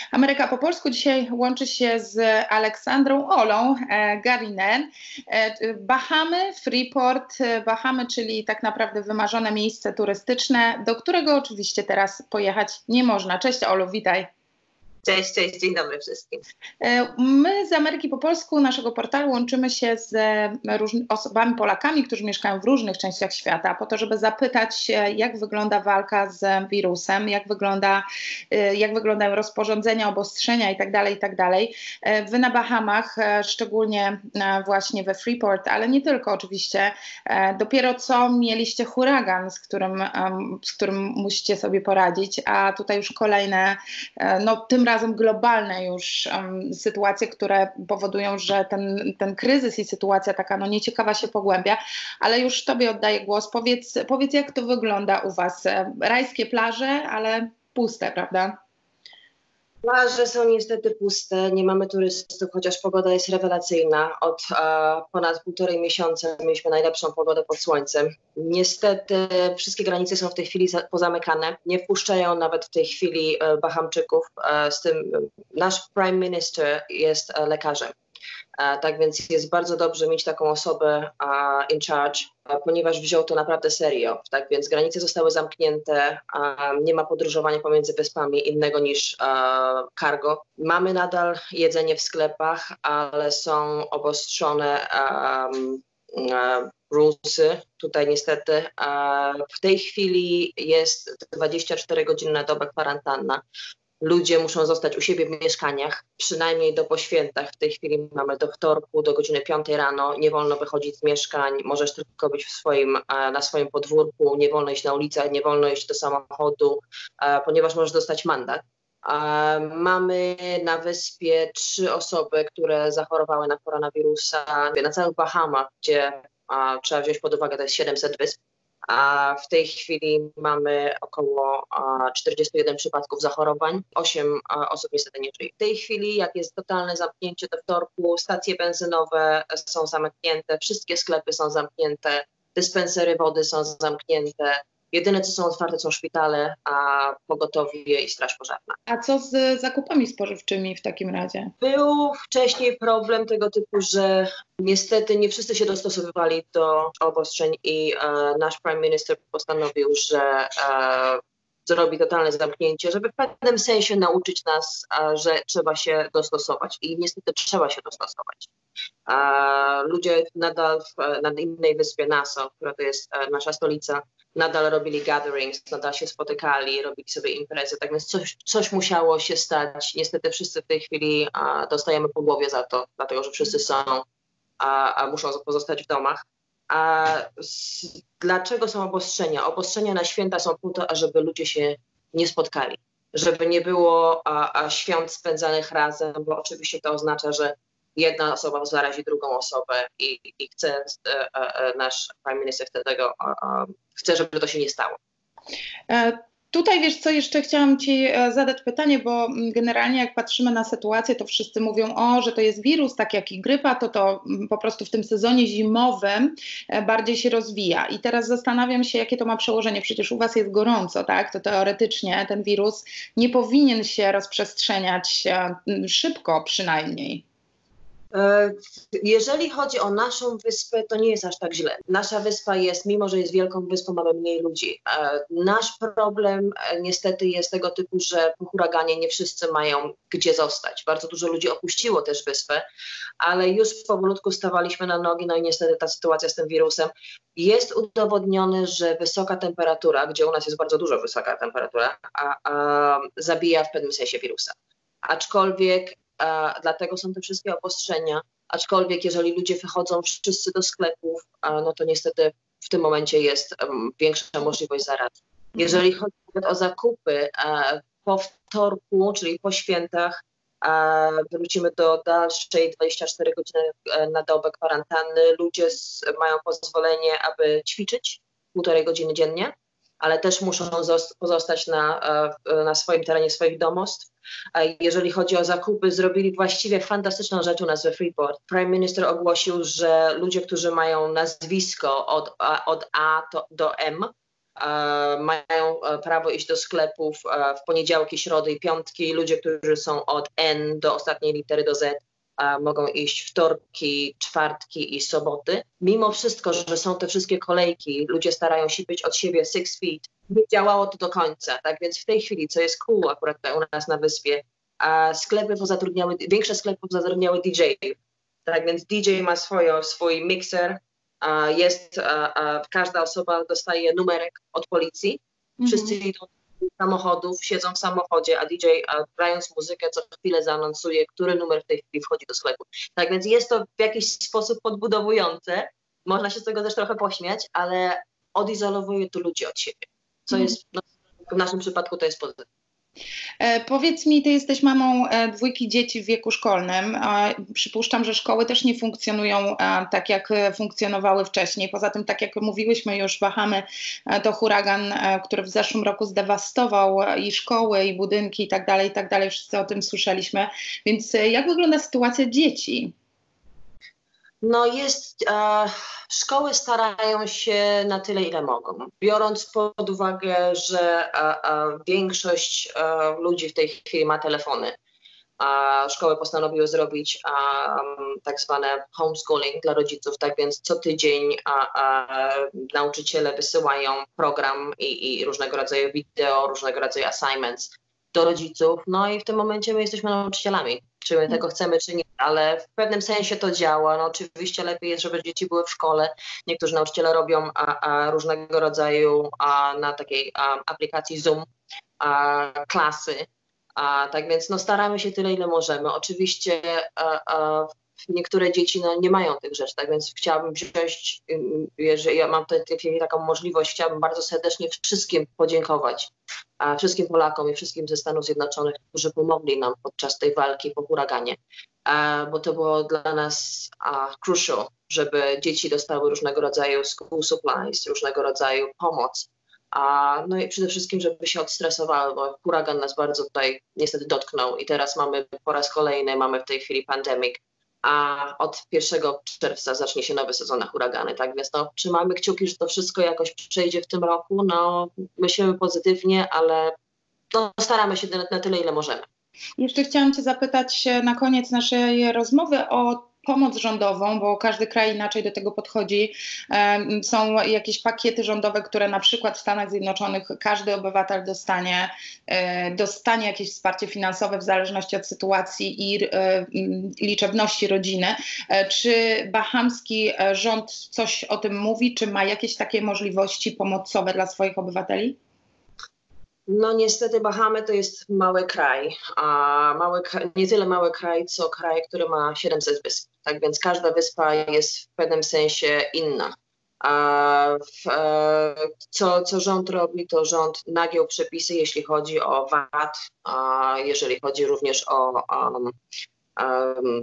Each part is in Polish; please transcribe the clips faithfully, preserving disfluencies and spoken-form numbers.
Ameryka po polsku dzisiaj łączy się z Aleksandrą Olą e, Garinen. E, Bahamy, Freeport, e, Bahamy, czyli tak naprawdę wymarzone miejsce turystyczne, do którego oczywiście teraz pojechać nie można. Cześć Olu, witaj. Cześć, cześć, dzień dobry wszystkim. My z Ameryki po polsku, naszego portalu, łączymy się z różnymi osobami, Polakami, którzy mieszkają w różnych częściach świata, po to, żeby zapytać się, jak wygląda walka z wirusem, jak wygląda, jak wyglądają rozporządzenia, obostrzenia itd., itd. Wy na Bahamach, szczególnie właśnie we Freeport, ale nie tylko oczywiście, dopiero co mieliście huragan, z którym, z którym musicie sobie poradzić, a tutaj już kolejne, no tym razem globalne już um, sytuacje, które powodują, że ten, ten kryzys i sytuacja taka no nieciekawa się pogłębia, ale już tobie oddaję głos. Powiedz, powiedz jak to wygląda u was. Rajskie plaże, ale puste, prawda? Plaże są niestety puste, nie mamy turystów, chociaż pogoda jest rewelacyjna. Od e, ponad półtorej miesiąca mieliśmy najlepszą pogodę pod słońcem. Niestety wszystkie granice są w tej chwili za, pozamykane. Nie wpuszczają nawet w tej chwili e, Bahamczyków. E, z tym e, nasz prime minister jest e, lekarzem. E, tak więc jest bardzo dobrze mieć taką osobę e, in charge, e, ponieważ wziął to naprawdę serio. Tak więc granice zostały zamknięte, e, nie ma podróżowania pomiędzy wyspami innego niż e, cargo. Mamy nadal jedzenie w sklepach, ale są obostrzone um, e, rulesy. Tutaj niestety e, w tej chwili jest dwadzieścia cztery godziny na dobę kwarantanna. Ludzie muszą zostać u siebie w mieszkaniach, przynajmniej do po świętach. W tej chwili mamy do wtorku, do godziny piątej rano. Nie wolno wychodzić z mieszkań, możesz tylko być w swoim, na swoim podwórku, nie wolno iść na ulicę, nie wolno iść do samochodu, ponieważ możesz dostać mandat. Mamy na wyspie trzy osoby, które zachorowały na koronawirusa. Na całych Bahamach, gdzie trzeba wziąć pod uwagę, to jest siedemset wysp. A w tej chwili mamy około czterdzieści jeden przypadków zachorowań, osiem osób niestety nie żyje. W tej chwili, jak jest totalne zamknięcie do wtorku, stacje benzynowe są zamknięte, wszystkie sklepy są zamknięte, dyspensery wody są zamknięte. Jedyne, co są otwarte, są szpitale, a pogotowie i straż pożarna. A co z zakupami spożywczymi w takim razie? Był wcześniej problem tego typu, że niestety nie wszyscy się dostosowywali do obostrzeń i e, nasz prime minister postanowił, że e, zrobi totalne zamknięcie, żeby w pewnym sensie nauczyć nas, a, że trzeba się dostosować i niestety trzeba się dostosować. A, ludzie nadal w, na innej wyspie Nassau, która to jest a, nasza stolica, nadal robili gatherings, nadal się spotykali, robili sobie imprezy, tak więc coś, coś musiało się stać. Niestety wszyscy w tej chwili a, dostajemy po głowie za to, dlatego że wszyscy są, a, a muszą pozostać w domach. A z, dlaczego są obostrzenia? Obostrzenia na święta są po to, ażeby ludzie się nie spotkali, żeby nie było a, a świąt spędzanych razem, bo oczywiście to oznacza, że jedna osoba zarazi drugą osobę i, i chce e, e, nasz prime minister chce tego, e, chce, żeby to się nie stało. E Tutaj wiesz co, jeszcze chciałam ci zadać pytanie, bo generalnie jak patrzymy na sytuację, to wszyscy mówią, o, że to jest wirus, tak jak i grypa, to to po prostu w tym sezonie zimowym bardziej się rozwija. I teraz zastanawiam się, jakie to ma przełożenie. Przecież u was jest gorąco, tak? To teoretycznie ten wirus nie powinien się rozprzestrzeniać szybko przynajmniej. Jeżeli chodzi o naszą wyspę, to nie jest aż tak źle. Nasza wyspa jest, mimo że jest wielką wyspą, mamy mniej ludzi. Nasz problem niestety jest tego typu, że po huraganie nie wszyscy mają gdzie zostać. Bardzo dużo ludzi opuściło też wyspę, ale już powolutku stawaliśmy na nogi, no i niestety ta sytuacja z tym wirusem. Jest udowodnione, że wysoka temperatura, gdzie u nas jest bardzo dużo wysoka temperatura, a, a, zabija w pewnym sensie wirusa. Aczkolwiek Uh, dlatego są te wszystkie obostrzenia, aczkolwiek jeżeli ludzie wychodzą wszyscy do sklepów, uh, no to niestety w tym momencie jest um, większa możliwość zarazy. Jeżeli chodzi o zakupy, uh, po wtorku, czyli po świętach, uh, wrócimy do dalszej dwadzieścia cztery godziny uh, na dobę kwarantanny. Ludzie z, mają pozwolenie, aby ćwiczyć półtorej godziny dziennie, ale też muszą pozostać na, na swoim terenie swoich domostw. Jeżeli chodzi o zakupy, zrobili właściwie fantastyczną rzecz u nas we Freeport. Prime Minister ogłosił, że ludzie, którzy mają nazwisko od, od A do M, mają prawo iść do sklepów w poniedziałki, środy i piątki. Ludzie, którzy są od N do ostatniej litery do Z, mogą iść wtorki, czwartki i soboty. Mimo wszystko, że są te wszystkie kolejki, ludzie starają się być od siebie six feet, nie działało to do końca. Tak więc w tej chwili, co jest cool akurat u nas na wyspie, sklepy pozatrudniały, większe sklepy pozatrudniały D J-ów. Tak więc D J ma swoją, swój mikser, jest, każda osoba dostaje numerek od policji, wszyscy mm-hmm. idą do samochodów, siedzą w samochodzie, a D J grając muzykę co chwilę zaanonsuje, który numer w tej chwili wchodzi do sklepu. Tak więc jest to w jakiś sposób podbudowujące, można się z tego też trochę pośmiać, ale odizolowuje to ludzi od siebie, co mm-hmm. jest, no, w naszym przypadku to jest pozytywne. E, powiedz mi, ty jesteś mamą e, dwójki dzieci w wieku szkolnym. E, przypuszczam, że szkoły też nie funkcjonują e, tak, jak funkcjonowały wcześniej. Poza tym, tak jak mówiłyśmy już, Bahamy e, to huragan, e, który w zeszłym roku zdewastował e, i szkoły, i budynki, i tak dalej, i tak dalej. Wszyscy o tym słyszeliśmy. Więc e, jak wygląda sytuacja dzieci? No jest, e, szkoły starają się na tyle, ile mogą. Biorąc pod uwagę, że e, e, większość e, ludzi w tej chwili ma telefony, a szkoły postanowiły zrobić a, tak zwane homeschooling dla rodziców, tak więc co tydzień a, a, nauczyciele wysyłają program i, i różnego rodzaju wideo, różnego rodzaju assignments do rodziców, no i w tym momencie my jesteśmy nauczycielami. Czy my tego chcemy, czy nie, ale w pewnym sensie to działa. No oczywiście lepiej jest, żeby dzieci były w szkole. Niektórzy nauczyciele robią a, a, różnego rodzaju a, na takiej a, aplikacji Zoom a, klasy. A, tak więc no, staramy się tyle, ile możemy. Oczywiście a, a, niektóre dzieci no, nie mają tych rzeczy, tak więc chciałabym wziąć, jeżeli ja mam te, te, taką możliwość, chciałabym bardzo serdecznie wszystkim podziękować. A wszystkim Polakom i wszystkim ze Stanów Zjednoczonych, którzy pomogli nam podczas tej walki po huraganie, a, bo to było dla nas a, crucial, żeby dzieci dostały różnego rodzaju school supplies, różnego rodzaju pomoc, a, no i przede wszystkim, żeby się odstresowały, bo huragan nas bardzo tutaj niestety dotknął i teraz mamy po raz kolejny, mamy w tej chwili pandemic, a od pierwszego czerwca zacznie się nowy sezon na huragany, tak więc no, trzymamy kciuki, że to wszystko jakoś przejdzie w tym roku, no myślimy pozytywnie, ale no, staramy się na, na tyle, ile możemy. Jeszcze chciałam cię zapytać na koniec naszej rozmowy o pomoc rządową, bo każdy kraj inaczej do tego podchodzi. Są jakieś pakiety rządowe, które na przykład w Stanach Zjednoczonych każdy obywatel dostanie, dostanie jakieś wsparcie finansowe w zależności od sytuacji i liczebności rodziny. Czy bahamski rząd coś o tym mówi? Czy ma jakieś takie możliwości pomocowe dla swoich obywateli? No niestety Bahamy to jest mały kraj, a mały, nie tyle mały kraj, co kraj, który ma siedemset wysp. Tak więc każda wyspa jest w pewnym sensie inna. A w, co, co rząd robi, to rząd nagiął przepisy, jeśli chodzi o V A T, a jeżeli chodzi również o um, um,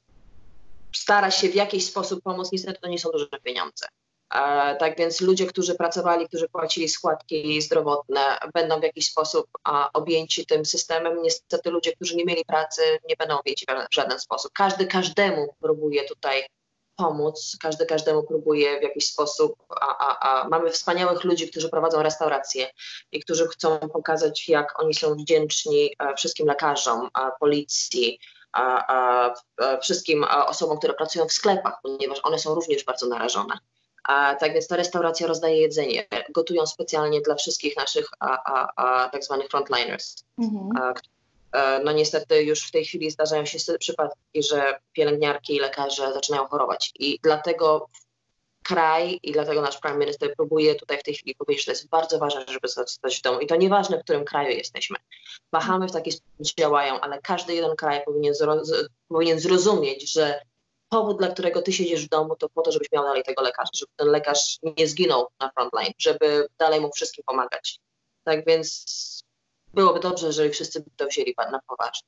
stara się w jakiś sposób pomóc, niestety to nie są duże pieniądze. E, tak więc ludzie, którzy pracowali, którzy płacili składki zdrowotne, będą w jakiś sposób a, objęci tym systemem. Niestety ludzie, którzy nie mieli pracy, nie będą objęci w żaden sposób. Każdy każdemu próbuje tutaj pomóc, każdy każdemu próbuje w jakiś sposób, a, a, a mamy wspaniałych ludzi, którzy prowadzą restauracje i którzy chcą pokazać, jak oni są wdzięczni wszystkim lekarzom, policji, a, a, a, wszystkim osobom, które pracują w sklepach, ponieważ one są również bardzo narażone. A, tak więc ta restauracja rozdaje jedzenie, gotują specjalnie dla wszystkich naszych a, a, a, tak zwanych frontliners. Mhm. A, a, no niestety już w tej chwili zdarzają się przypadki, że pielęgniarki i lekarze zaczynają chorować i dlatego kraj i dlatego nasz prime minister próbuje tutaj w tej chwili powiedzieć, że to jest bardzo ważne, żeby zostać w domu i to nieważne, w którym kraju jesteśmy. Bahamy w taki sposób działają, ale każdy jeden kraj powinien, zroz- powinien zrozumieć, że powód, dla którego ty siedzisz w domu, to po to, żebyś miał dalej tego lekarza, żeby ten lekarz nie zginął na frontline, żeby dalej mu wszystkim pomagać. Tak więc byłoby dobrze, jeżeli wszyscy by to wzięli na poważnie.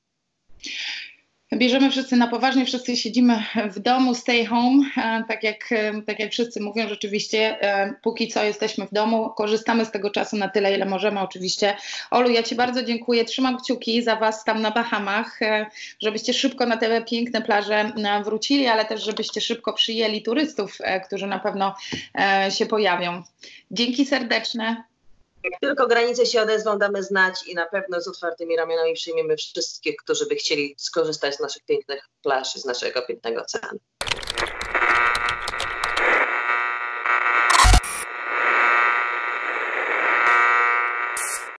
Bierzemy wszyscy na poważnie, wszyscy siedzimy w domu, stay home, tak jak, tak jak wszyscy mówią rzeczywiście, póki co jesteśmy w domu, korzystamy z tego czasu na tyle, ile możemy oczywiście. Olu, ja ci bardzo dziękuję, trzymam kciuki za was tam na Bahamach, żebyście szybko na te piękne plaże wrócili, ale też żebyście szybko przyjęli turystów, którzy na pewno się pojawią. Dzięki serdeczne. Jak tylko granice się odezwą, damy znać i na pewno z otwartymi ramionami przyjmiemy wszystkich, którzy by chcieli skorzystać z naszych pięknych plaż i z naszego pięknego oceanu.